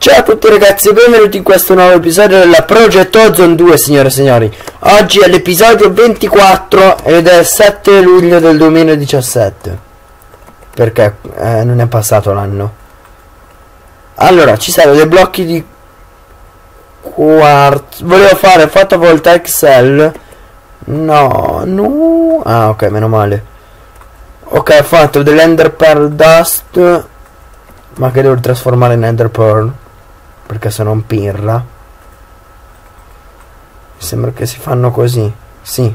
Ciao a tutti ragazzi e benvenuti in questo nuovo episodio della Project Ozone 2, signore e signori. Oggi è l'episodio 24 ed è il 7 luglio del 2017. Perché non è passato l'anno. Allora, ci servono dei blocchi di quartzo. Volevo fare fotovoltaic cell. No. Ah, ok, meno male. Ok, ho fatto dell'ender pearl dust. Ma che devo trasformare in ender pearl? Perché se non pirla. Mi sembra che si fanno così. Sì.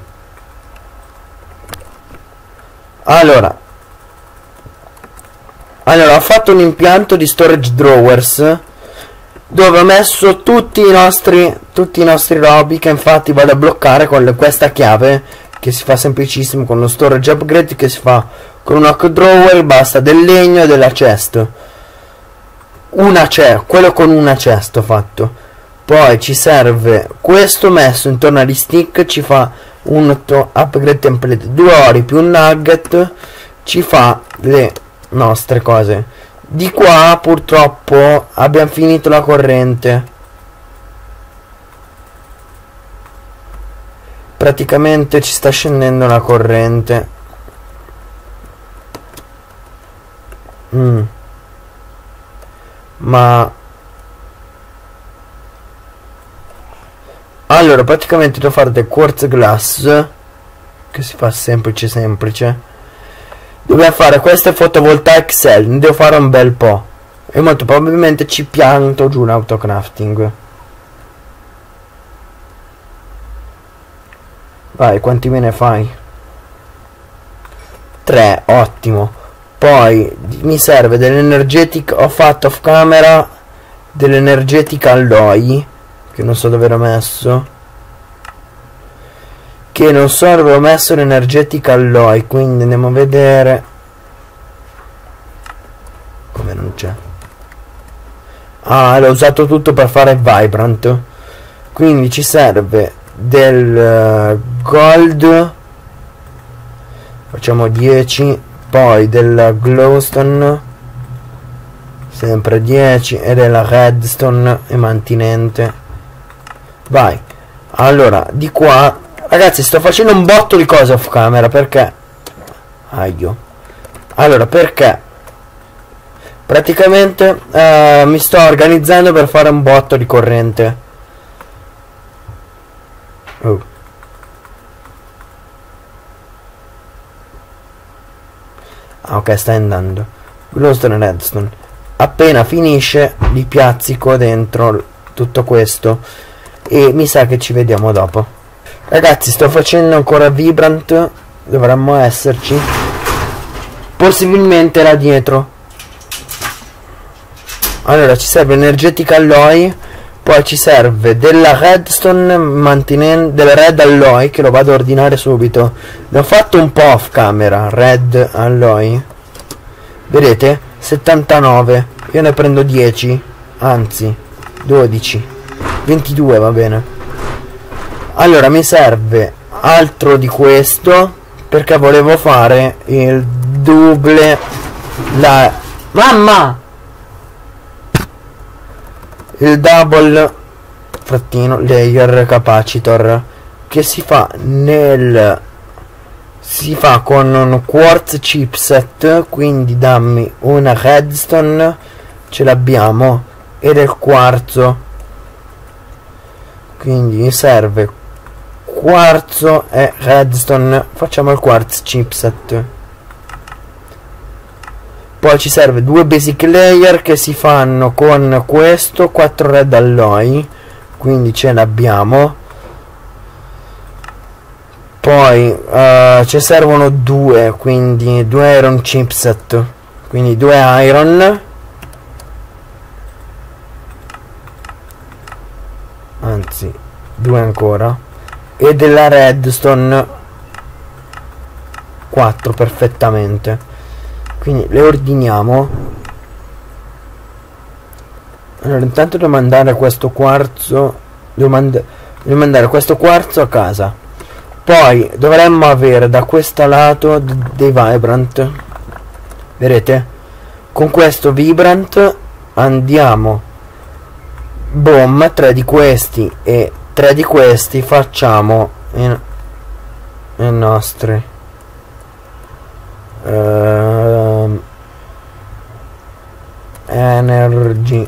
Allora ho fatto un impianto di storage drawers dove ho messo tutti i nostri robi, che infatti vado a bloccare con questa chiave che si fa semplicissimo, con lo storage upgrade che si fa con un hook drawer. Basta del legno e della chest. Quello con una chest ho fatto. Poi ci serve questo messo intorno agli stick, ci fa un upgrade template, 2 ori più un nugget, ci fa le nostre cose. Di qua purtroppo abbiamo finito la corrente. Praticamente ci sta scendendo la corrente. Ma allora praticamente devo fare del quartz glass, che si fa semplice. Dobbiamo fare queste fotovoltaic cell, ne devo fare un bel po', e molto probabilmente ci pianto giù un autocrafting. Vai, quanti me ne fai? 3, ottimo. Poi mi serve dell'energetic, ho fatto off camera dell'energetic alloy, che non so dove l'ho messo. L'energetic alloy, quindi andiamo a vedere. Come non c'è? Ah, l'ho usato tutto per fare vibrant. Quindi ci serve del gold, facciamo 10. Poi della glowstone sempre 10 e della redstone e mantinente. Vai. Allora di qua ragazzi sto facendo un botto di cose off camera perché perché praticamente mi sto organizzando per fare un botto di corrente. Ok, sta andando. Glowstone e redstone. Appena finisce li piazzico dentro tutto questo e mi sa che ci vediamo dopo. Ragazzi, sto facendo ancora vibrant. Dovremmo esserci possibilmente là dietro. Allora ci serve energetic alloy. Poi ci serve della redstone del red alloy, che lo vado a ordinare subito. Ne ho fatto un po' off camera. Red alloy, vedete? 79. Io ne prendo 10, anzi 12, 22 va bene. Allora mi serve altro di questo perché volevo fare il double il double layer capacitor, che si fa con un quartz chipset. Quindi dammi una redstone, ce l'abbiamo, e del quarzo. Quindi mi serve quarzo e redstone, facciamo il quartz chipset. Poi ci serve 2 basic layer che si fanno con questo, 4 red alloy, quindi ce l'abbiamo. Poi ci servono 2, quindi 2 iron chipset, quindi 2 iron, anzi 2 ancora, e della redstone 4 perfettamente. Quindi le ordiniamo. Allora intanto devo mandare questo quarzo, devo mandare questo quarzo a casa. Poi dovremmo avere da questo lato dei vibrant, vedete? Con questo vibrant andiamo boom, 3 di questi e 3 di questi facciamo i nostri energy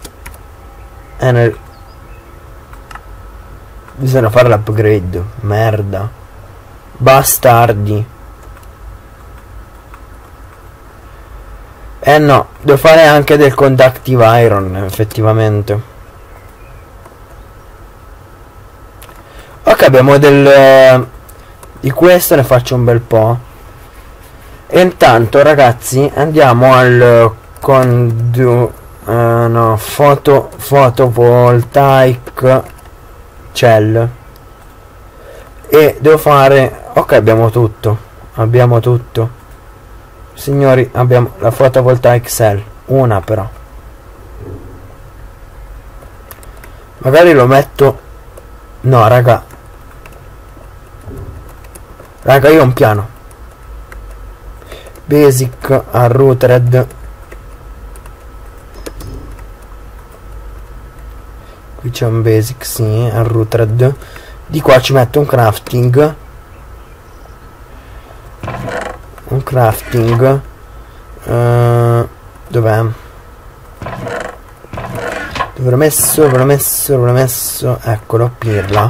bisogna fare l'upgrade, merda, bastardi. No, devo fare anche del conductive iron, effettivamente. Ok, abbiamo di questo, ne faccio un bel po'. E intanto, ragazzi, andiamo al photovoltaic cell. E devo fare... Ok, abbiamo tutto. Signori, abbiamo la photovoltaic cell. Una però. Magari lo metto... No, raga, io ho un piano. Basic unrooted. Qui c'è un basic, sì, unrooted. Di qua ci metto un crafting. Dov'è? Dove l'ho messo? Eccolo, pirla.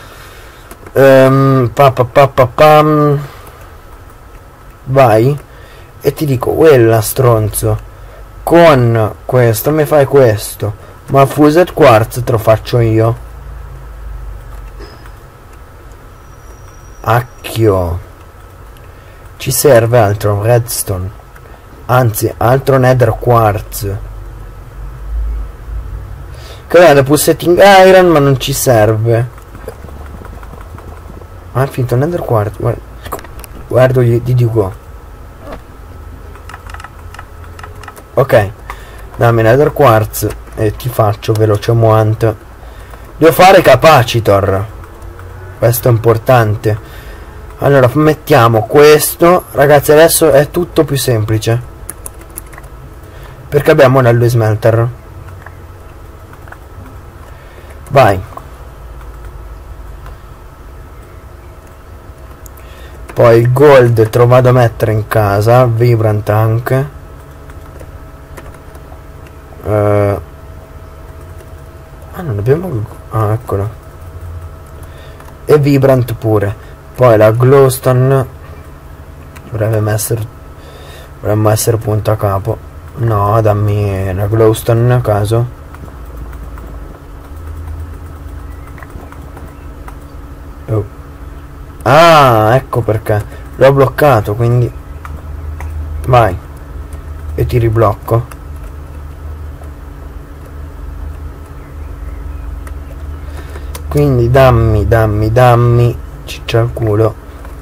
Vai. E ti dico, quella stronzo, con questo mi fai questo, ma fused quartz te lo faccio io. Acchio. Ci serve altro redstone, anzi altro nether quartz. Creare pulsating iron, ma non ci serve. Ah, finito nether quartz. Guardo, ti dico. Ok, dammi nether quartz e ti faccio velocemente. Devo fare capacitor, questo è importante. Allora mettiamo questo, ragazzi, adesso è tutto più semplice perché abbiamo l'alloy smelter. Vai. Poi il gold te lo vado a mettere in casa, vibrant anche. Ah, non abbiamo... Ah, eccolo. E vibrant pure. Poi la glowstone dovremmo essere punto a capo. No, dammi la glowstone a caso. Oh. Ah, ecco perché l'ho bloccato, quindi vai e ti riblocco. Quindi dammi ciccia al culo.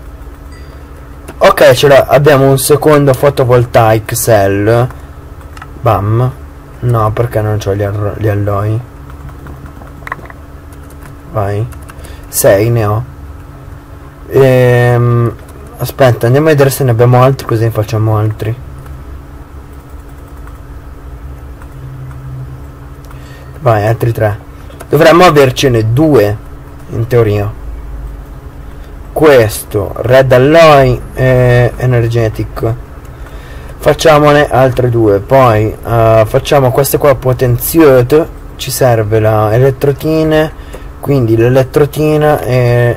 Ok, ce l'ho, abbiamo un secondo photovoltaic cell. Bam. No, perché non c'ho gli alloy. Vai. 6 ne ho. Aspetta, andiamo a vedere se ne abbiamo altri, così ne facciamo altri. Vai, altri 3. Dovremmo avercene 2 in teoria. Questo red alloy e energetic. Facciamone altre 2. Poi facciamo queste qua potenziate. Ci serve la elettrotine, quindi l'elettrotina e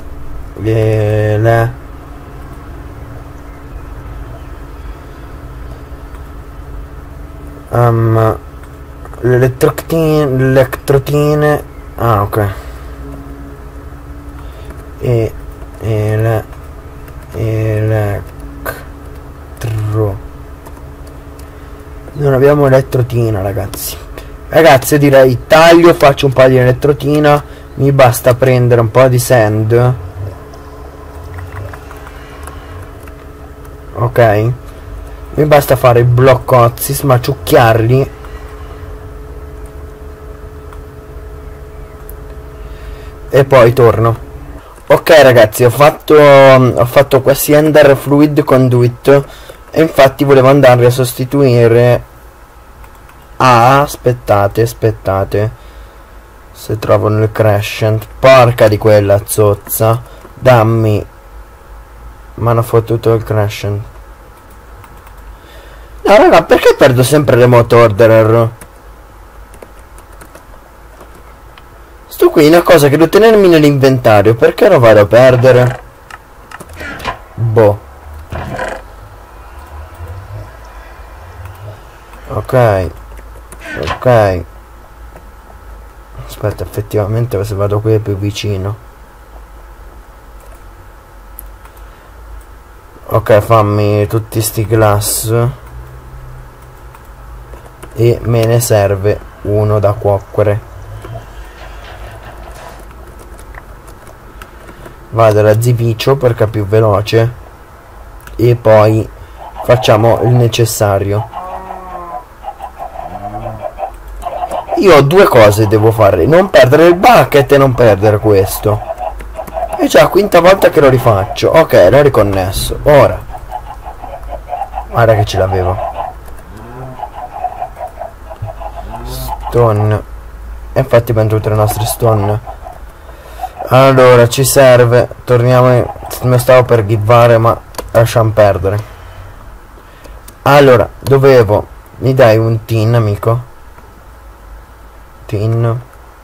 l'elettrotine. Ah, ok. E non abbiamo elettrotina, ragazzi. Io direi taglio, faccio un po' di elettrotina. Mi basta prendere un po' di sand. Ok, mi basta fare i bloccozzi, smaciucchiarli. E poi torno. Ok, ragazzi, ho fatto questi ender fluid conduit. E infatti volevo andarli a sostituire. Ah, aspettate. Se trovano il crescent. Porca di quella zozza. Dammi. Mi hanno fottuto il crescent. No raga, perché perdo sempre remote orderer? Sto qui è una cosa che devo tenermi nell'inventario. Perché lo vado a perdere? Boh. Ok. Ok. Aspetta, effettivamente se vado qui è più vicino. Ok, fammi tutti sti glass. E me ne serve uno da cuocere. Vado da Zipiccio perché è più veloce. E poi facciamo il necessario. Io ho due cose devo fare. Non perdere il bucket e non perdere questo. È già la quinta volta che lo rifaccio. Ok, l'ho riconnesso. Ora. Guarda che ce l'avevo. Stone. Infatti abbiamo tutte le nostre stone. Allora, ci serve. Torniamo. Mi stavo per givare, ma lasciamo perdere. Allora, dovevo. Mi dai un tin, amico? Tin.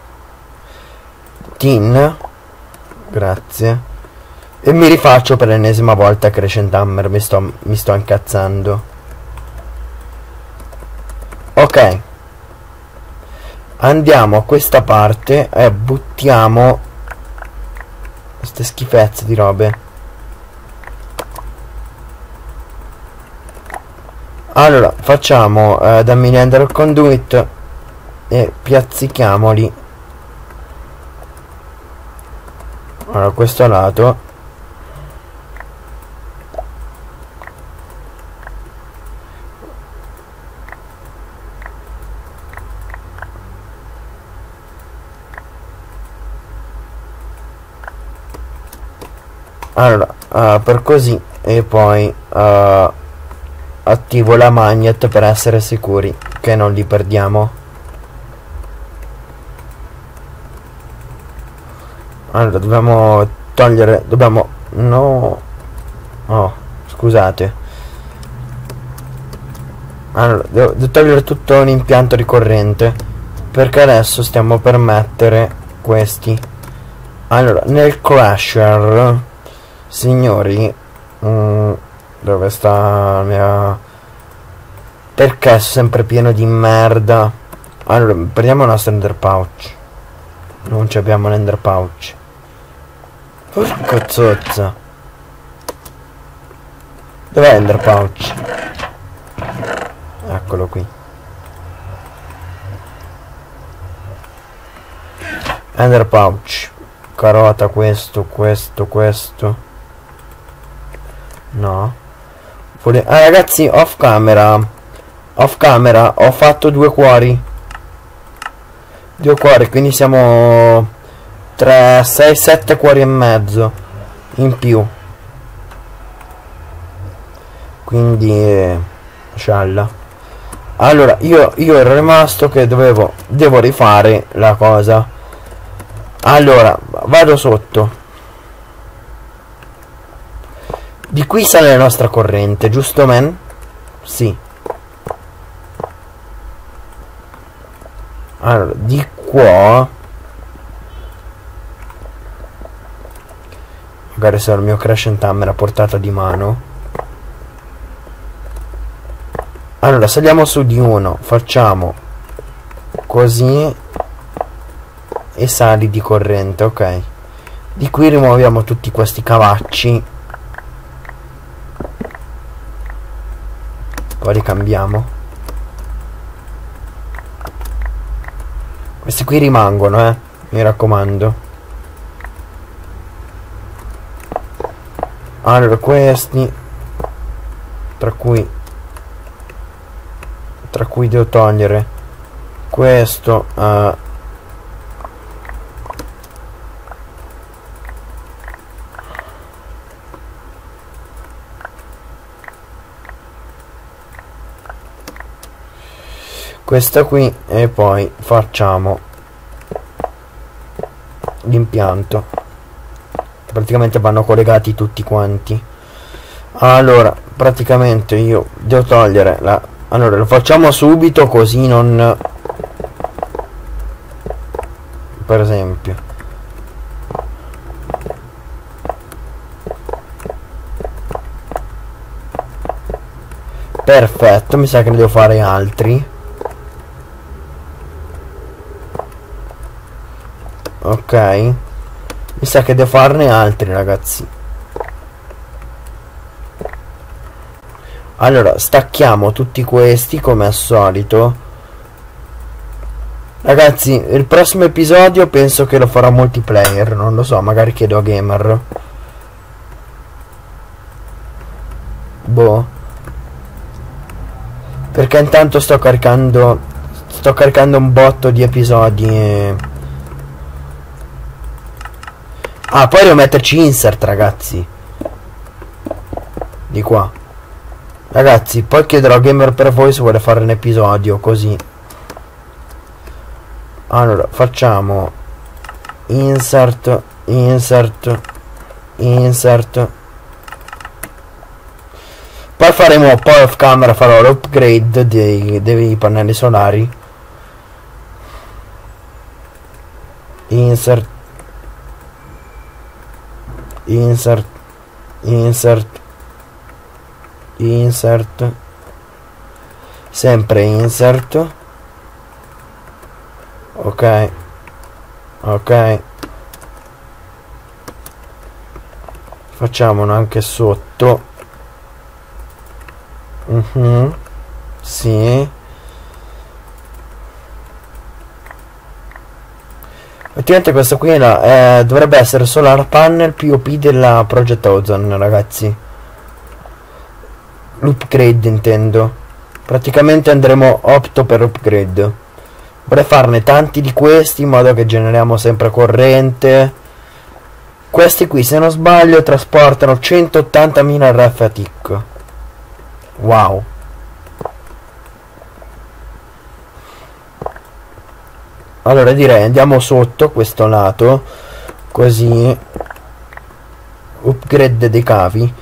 Grazie. E mi rifaccio per l'ennesima volta Crescent Hammer. Mi sto incazzando. Ok. Andiamo a questa parte e buttiamo queste schifezze di robe. Allora facciamo dammi l'ender conduit e piazzichiamoli. Allora questo lato. Allora per così. E poi attivo la magnet per essere sicuri che non li perdiamo. Allora dobbiamo togliere. Dobbiamo. No. Oh, scusate. Allora devo togliere tutto l'impianto di corrente, perché adesso stiamo per mettere questi. Allora nel crusher, signori, dove sta la mia. Perché è sempre pieno di merda? Allora prendiamo il nostro ender pouch. Non ci abbiamo l'ender pouch. Porca zozza. Dov'è l'ender pouch? Eccolo qui. Ender pouch. Carota, questo. No. Ragazzi, off camera ho fatto 2 cuori. 2 cuori, quindi siamo 3, 6, 7 cuori e mezzo in più. Quindi scialla. Allora io ero rimasto che devo rifare la cosa. Allora vado sotto. Di qui sale la nostra corrente, giusto men? Sì. Allora di qua magari se ho il mio Crescent Hammer a portata di mano. Allora saliamo su di uno, facciamo così e sali di corrente. Ok, di qui rimuoviamo tutti questi cavacci, poi li cambiamo. Questi qui rimangono, mi raccomando. Allora questi, tra cui devo togliere questo. Questa qui, e poi facciamo l'impianto. Praticamente vanno collegati tutti quanti. Allora, praticamente io devo togliere la... Allora, lo facciamo subito così non... Per esempio. Perfetto, mi sa che ne devo fare altri. Ok. Mi sa che devo farne altri, ragazzi. Allora, stacchiamo tutti questi come al solito. Ragazzi, il prossimo episodio penso che lo farò multiplayer. Non lo so, magari chiedo a Gamer. Boh. Perché intanto sto caricando un botto di episodi e... Ah, poi devo metterci insert, ragazzi. Di qua. Ragazzi, poi chiederò a Gamer per voi se vuole fare un episodio così. Allora, facciamo insert, insert, insert. Poi faremo, poi off camera farò l'upgrade dei pannelli solari. Insert, insert, insert, insert, sempre insert. Ok, ok, facciamolo anche sotto. Sì. Effettivamente questo qui dovrebbe essere solar panel POP della Project Ozone, ragazzi. L'upgrade intendo. Praticamente opto per upgrade. Vorrei farne tanti di questi in modo che generiamo sempre corrente. Questi qui, se non sbaglio, trasportano 180.000 RF a tick. Wow. Allora direi andiamo sotto questo lato, così upgrade dei cavi.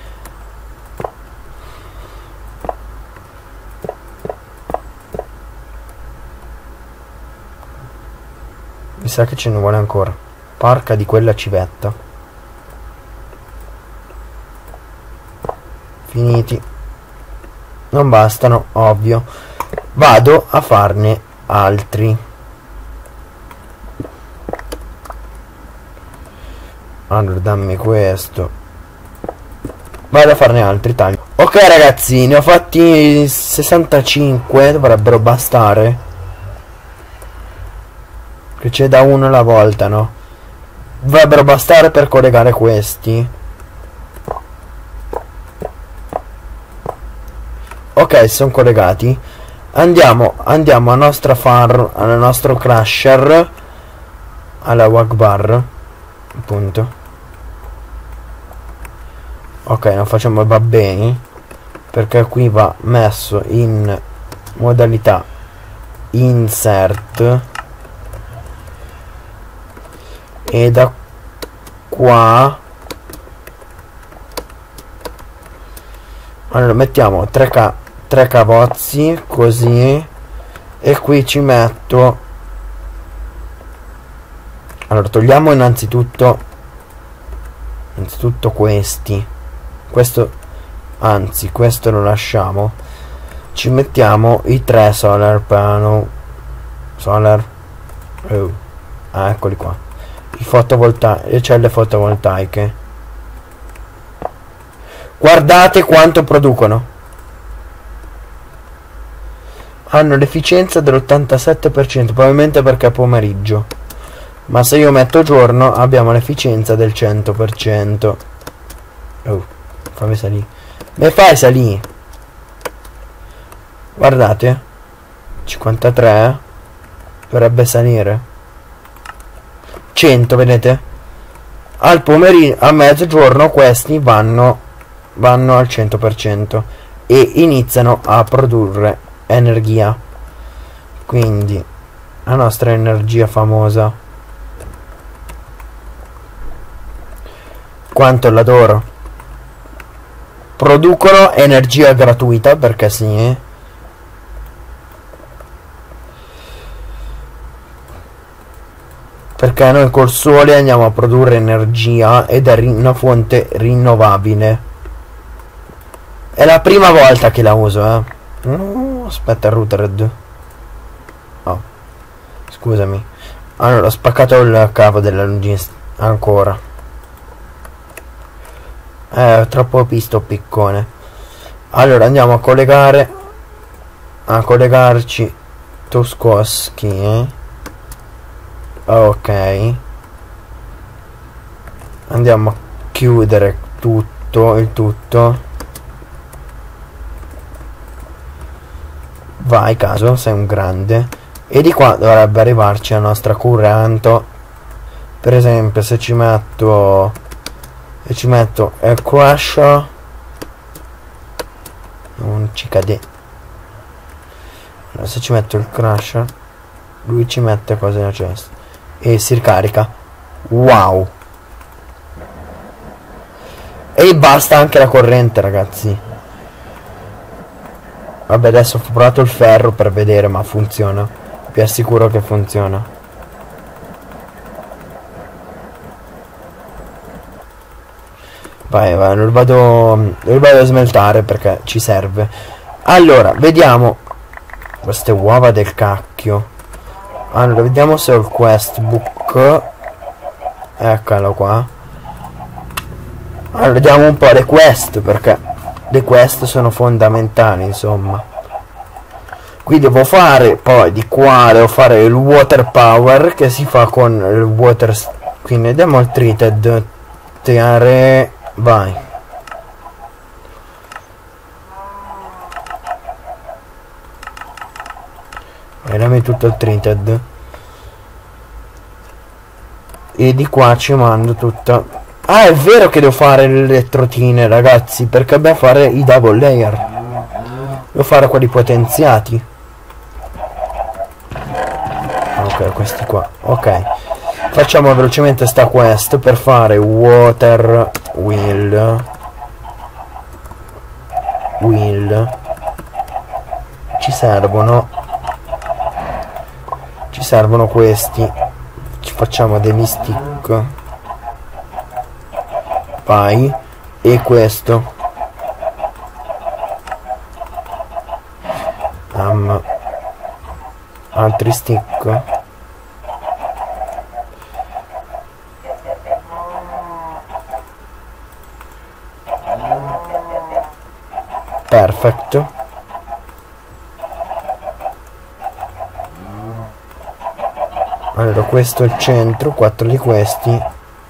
Mi sa che ce ne vuole ancora. Porca di quella civetta. Finiti. Non bastano, ovvio. Vado a farne altri. Allora dammi questo. Vado a farne altri, taglio. Ok ragazzi, ne ho fatti 65. Dovrebbero bastare. Che c'è da uno alla volta, no? Dovrebbero bastare per collegare questi. Ok, sono collegati. Andiamo a nostra farm, al nostro crusher, alla Wagbar, appunto. Ok, non facciamo, va bene, perché qui va messo in modalità insert. E da qua allora mettiamo 3 cavozzi così, e qui ci metto, allora togliamo innanzitutto questi, questo, anzi questo lo lasciamo, ci mettiamo i 3 solar panel, eccoli qua, le celle fotovoltaiche. Guardate quanto producono. Hanno l'efficienza dell'87%, probabilmente perché è pomeriggio. Ma se io metto giorno abbiamo l'efficienza del 100%. Oh, fammi salire. Me fai salire. Guardate. 53. Dovrebbe salire. 100, vedete? Al pomeriggio, a mezzogiorno questi vanno al 100% e iniziano a produrre energia. Quindi la nostra energia famosa. quanto l'adoro. Producono energia gratuita, perché sì. Perché noi col sole andiamo a produrre energia ed è una fonte rinnovabile. È la prima volta che la uso, aspetta, il router. Oh, scusami. Allora, ho spaccato il cavo della luce ancora. Troppo pisto piccone. Allora andiamo a collegarci Toskowski, ok. Andiamo a chiudere il tutto. Vai caso, sei un grande. E di qua dovrebbe arrivarci la nostra current. Per esempio se ci metto il crusher, non ci cade. Allora, se ci metto il crusher, lui ci mette cose nella cesta e si ricarica. Wow. E basta anche la corrente, ragazzi. Vabbè, adesso ho provato il ferro per vedere, ma funziona. Vi assicuro che funziona. Vai, lo vado a smeltare perché ci serve. Allora, vediamo queste uova del cacchio. Allora, vediamo se ho il quest book. Eccolo qua. Allora, vediamo un po' le quest, perché le quest sono fondamentali, insomma. Qui devo fare, poi di qua devo fare il water power, che si fa con il water. Quindi vediamo il treated. Teare. Vai. Dammi tutto il treated. E di qua ci mando tutta. Ah, è vero che devo fare le elettrotine, ragazzi, perché dobbiamo fare i double layer. Devo fare quelli potenziati. Ok, questi qua. Ok. Facciamo velocemente sta quest per fare water wheel. Ci servono questi. Ci facciamo degli stick. Vai. E questo. Altri stick. Perfetto. Allora, questo è il centro, 4 di questi.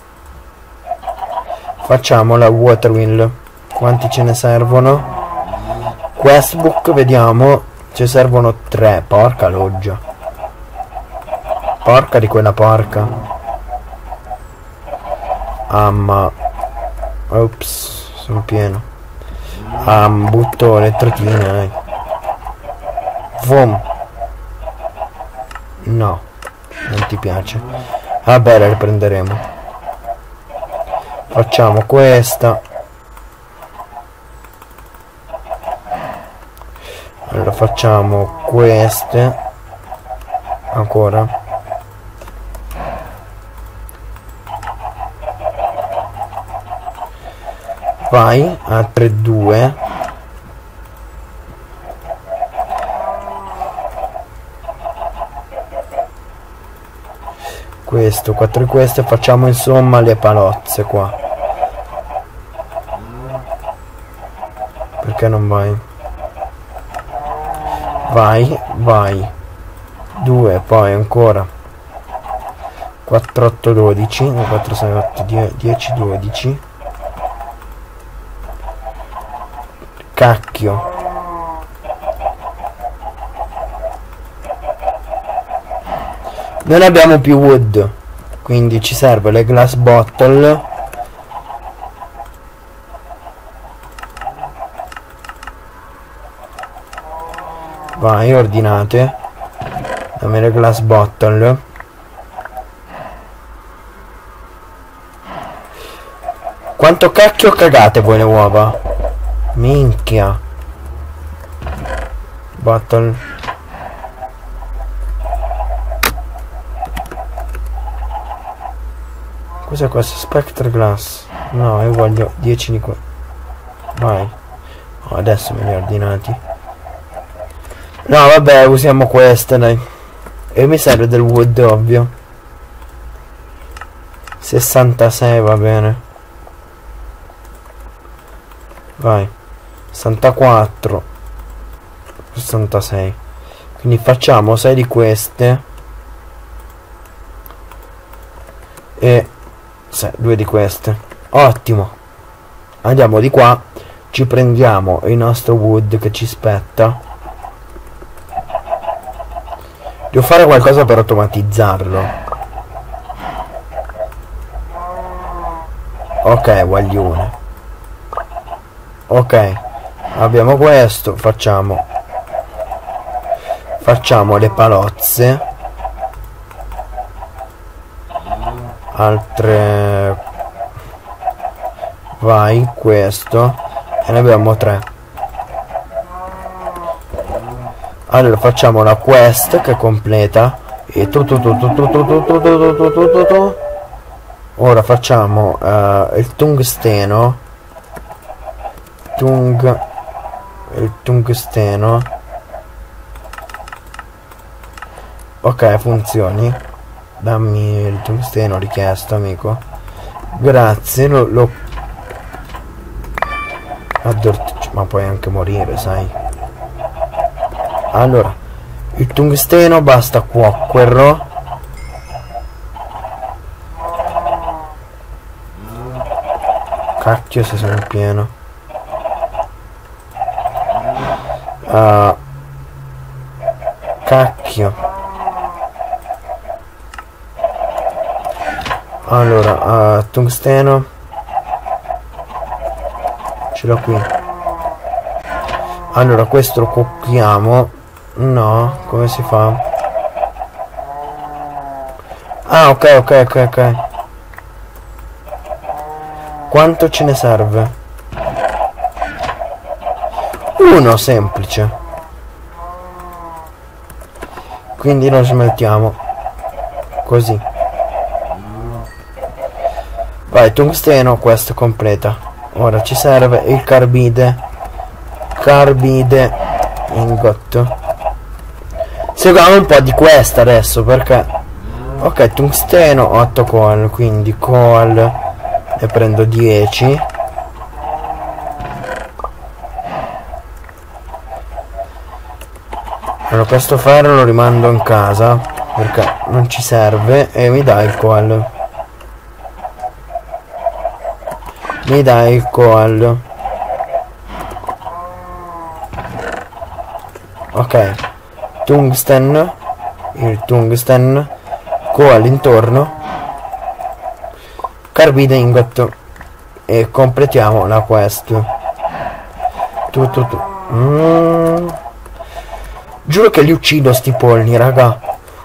Facciamo la water wheel. Quanti ce ne servono? Questbook, vediamo. Ci servono 3. Porca loggia. Porca di quella porca. Ops, sono pieno. Butto elettrotine, dai. Vom. No, non ti piace. Vabbè, la riprenderemo. Facciamo questa. Allora facciamo queste. Ancora. Vai, altre 2. Questo, 4 di queste. Facciamo insomma le palozze qua. Perché non vai? Vai. 2, poi ancora 4, 8, 12. 4, 6, 8, 10, 12. Cacchio. Non abbiamo più wood, quindi ci serve le glass bottle. Vai, ordinate. Dammi le glass bottle. Quanto cacchio cagate voi le uova? Minchia. Battle. Cos'è questo? Spectre Glass. No, io voglio 10 di qua. Vai. Oh, adesso me li ho ordinati. No, vabbè, usiamo queste, dai. E mi serve del wood, ovvio. 66 va bene. Vai. 64. 66. Quindi facciamo 6 di queste. E 2 di queste. Ottimo. Andiamo di qua. Ci prendiamo il nostro wood che ci spetta. Devo fare qualcosa per automatizzarlo. Ok, guaglione. Ok, abbiamo questo. Facciamo le palozze. Altre. Vai, questo. E ne abbiamo 3. Allora facciamo la quest che è completa. E ora facciamo il tungsteno. Il tungsteno. Ok, funzioni. Dammi il tungsteno richiesto, amico. Grazie, ma puoi anche morire, sai. Allora, il tungsteno basta cuocquerro. Cacchio se sono pieno. Cacchio. Allora, tungsteno. Ce l'ho qui. Allora, questo lo cuochiamo. No, come si fa? Ah, ok. Quanto ce ne serve? 1 semplice. Quindi lo smeltiamo. Così. Vai, tungsteno, questo completa. Ora ci serve il carbide. Carbide ingot. Seguiamo un po' di questa adesso perché. Ok, tungsteno, 8 coal. Quindi coal ne prendo 10. Allora questo ferro lo rimando in casa perché non ci serve. E mi dai il coal. Mi dai il coal. Ok, tungsten. Il tungsten. Coal intorno. Carbide ingot. E completiamo la quest. Giuro che li uccido sti polli, raga.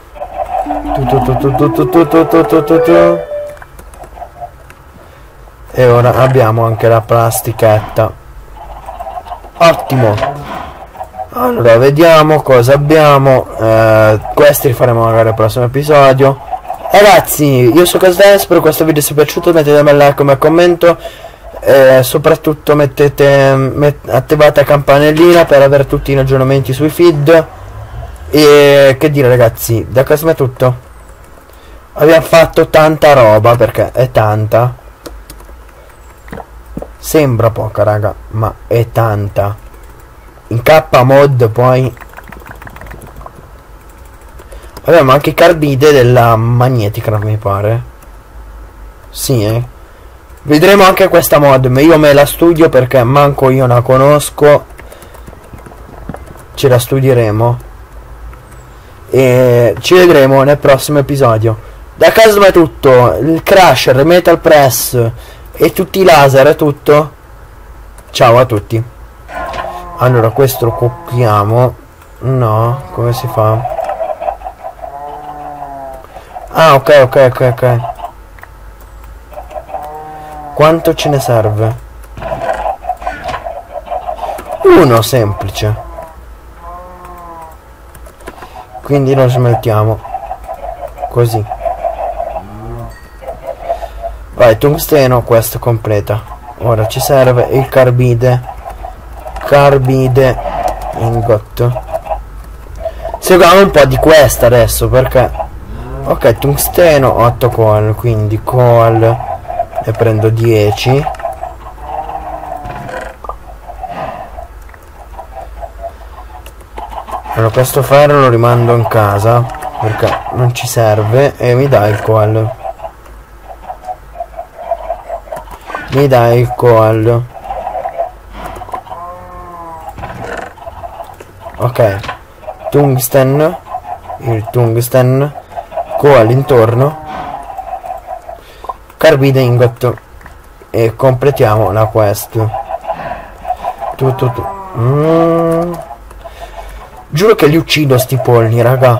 E ora abbiamo anche la plastichetta. Ottimo. Allora vediamo cosa abbiamo. Questi li faremo magari al prossimo episodio. Ragazzi, io sono Casdea, spero questo video sia piaciuto. Mettete un bel like, come commento. Soprattutto attivate la campanellina per avere tutti gli aggiornamenti sui feed. E che dire, ragazzi, da Casma è tutto. Abbiamo fatto tanta roba, perché è tanta. Sembra poca, raga, ma è tanta. In K-mod poi abbiamo anche i carbide della magnetica, mi pare. Sì, vedremo anche questa mod, ma io me la studio perché manco io la conosco. Ce la studieremo e ci vedremo nel prossimo episodio. Da Casma è tutto. Il Crusher, Metal Press e tutti i laser è tutto. Ciao a tutti. Allora questo lo copiamo. No, come si fa? Ah, ok. Quanto ce ne serve? Uno semplice. Quindi lo smeltiamo così. Vai, tungsteno, questo completa. Ora ci serve il carbide ingot. Seguiamo un po' di questa adesso, perché ok, tungsteno, 8 coal, quindi coal ne prendo 10. Allora questo ferro lo rimando in casa perché non ci serve. E mi dai il coal. Mi dai il coal. Ok, tungsten, il tungsten, coal intorno, carbide ingot, e completiamo la quest. Giuro che li uccido sti polli, raga.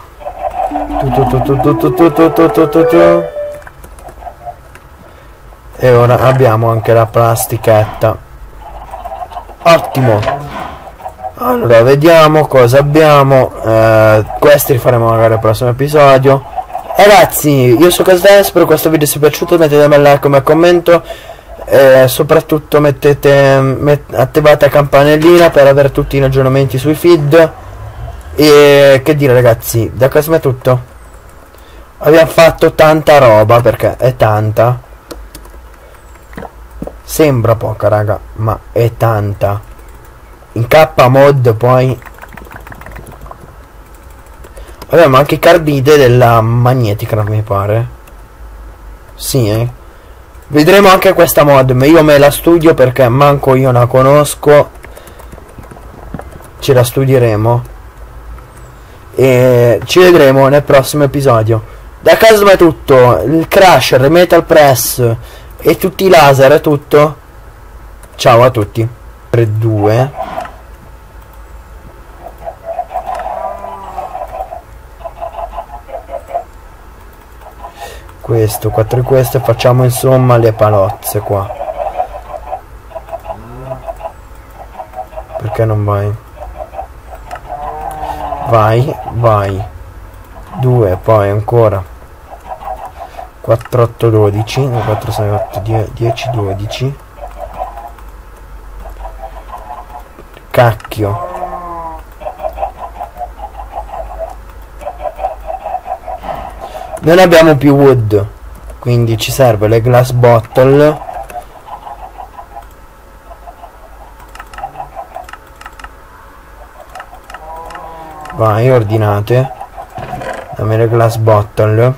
E ora abbiamo anche la plastichetta. Ottimo. Allora vediamo cosa abbiamo. Questi li faremo magari al prossimo episodio. Ragazzi, io sono Casdea, spero questo video sia piaciuto. Mettete un bel like, come commento, soprattutto attivate la campanellina per avere tutti gli aggiornamenti sui feed. E che dire, ragazzi, da Casma è tutto. Abbiamo fatto tanta roba, perché è tanta. Sembra poca, raga, ma è tanta. In K-mod poi abbiamo anche i carbide della magnetica, mi pare. Sì, vedremo anche questa mod, ma io me la studio perché manco io la conosco. Ce la studieremo e ci vedremo nel prossimo episodio. Da Casma è tutto. Il crusher, il metal press e tutti i laser è tutto. Ciao a tutti. 3-2. Questo, 4 di queste, facciamo insomma le palozze qua. Perché non vai? Vai, vai. 2, poi ancora 4, 8, 12, 4, 6, 8, 10, 12. Cacchio. Non abbiamo più wood, quindi ci serve le glass bottle. Vai, ordinate. Dammi le glass bottle.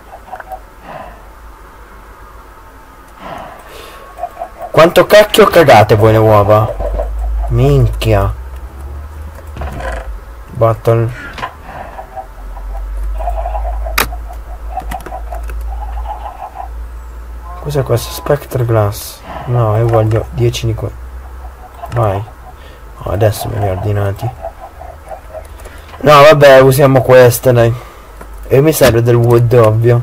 Quanto cacchio cagate voi le uova? Minchia. Bottle. Cos'è questo? Spectre Glass. No, io voglio 10 di qua. Vai. Oh, adesso me li ho ordinati. No, vabbè, usiamo queste, dai. E mi serve del wood, ovvio.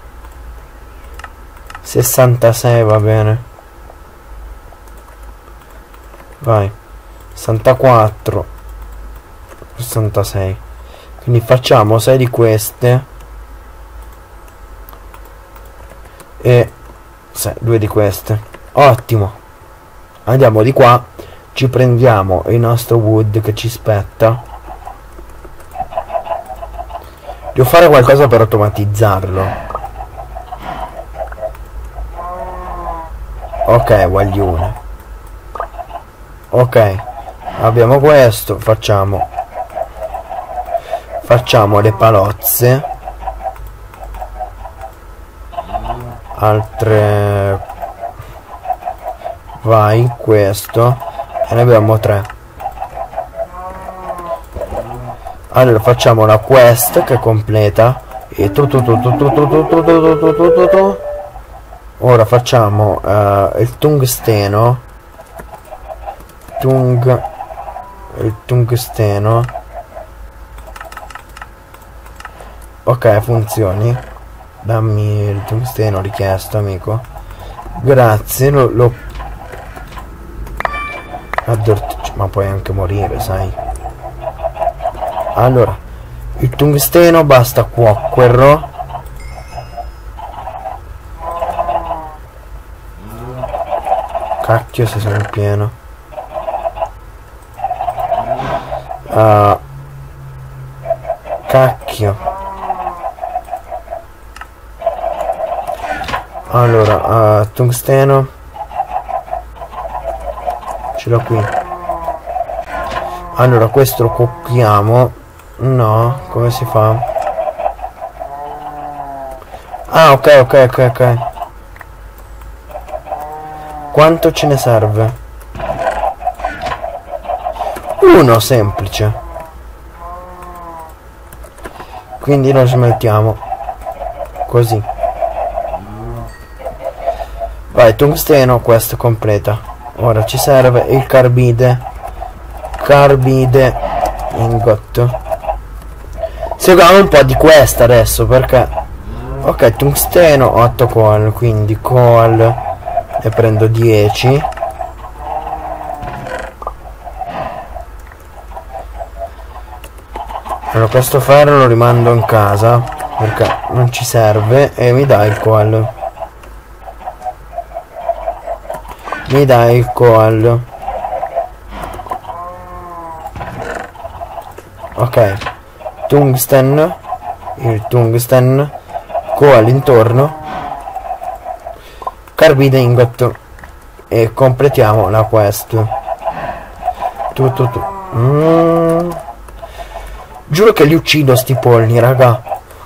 66 va bene. Vai. 64. 66. Quindi facciamo 6 di queste. E 2 di queste. Ottimo. Andiamo di qua. Ci prendiamo il nostro wood che ci spetta. Devo fare qualcosa per automatizzarlo. Ok, guaglione. Ok, abbiamo questo. Facciamo le palozze. Altre. Vai, questo. E ne abbiamo 3. Allora facciamo la quest che è completa. E ora facciamo il tungsteno. Il tungsteno. Ok, funzioni. Dammi il tungsteno richiesto, amico. Grazie, ma puoi anche morire, sai. Allora, il tungsteno basta cuocquero. Cacchio se sono in pieno. Cacchio. Allora, tungsteno. Ce l'ho qui. Allora, questo lo cocchiamo. No, come si fa? Ah, ok. Quanto ce ne serve? Uno semplice. Quindi lo smeltiamo. Così. Vai, tungsteno, questo completa. Ora ci serve il carbide. Carbide ingot. Seguiamo un po' di questa adesso perché... Ok, tungsteno, 8 coal, quindi coal ne prendo 10. Allora questo ferro lo rimando in casa perché non ci serve e mi dai il coal. Mi dai il coal. Ok, tungsten, il tungsten, coal intorno, carbide ingot e completiamo la quest. Giuro che li uccido sti polli, raga.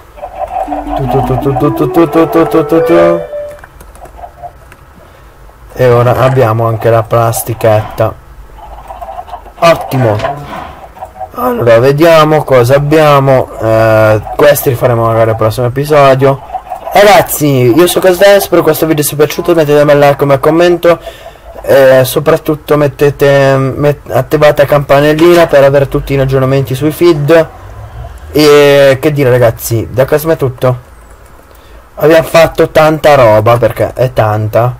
E ora abbiamo anche la plastichetta. Ottimo. Allora vediamo cosa abbiamo. Questi li faremo magari al prossimo episodio. Ragazzi, io sono Casden, spero che questo video sia piaciuto. Mettete un bel like come commento. Soprattutto attivate la campanellina per avere tutti gli aggiornamenti sui feed. E che dire ragazzi, da Casma è tutto. Abbiamo fatto tanta roba perché è tanta.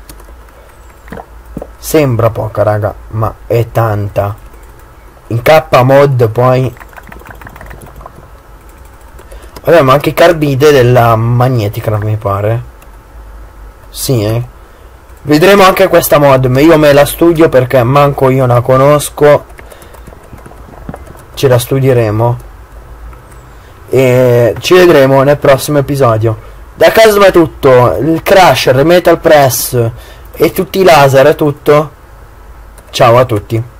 Sembra poca raga, ma è tanta. In K mod poi abbiamo anche i carbide della magnetica, mi pare. Sì, vedremo anche questa mod, ma io me la studio perché manco io la conosco. Ce la studieremo e ci vedremo nel prossimo episodio. Da Casma è tutto. Il Crusher, il Metal Press e tutti i laser è tutto. Ciao a tutti.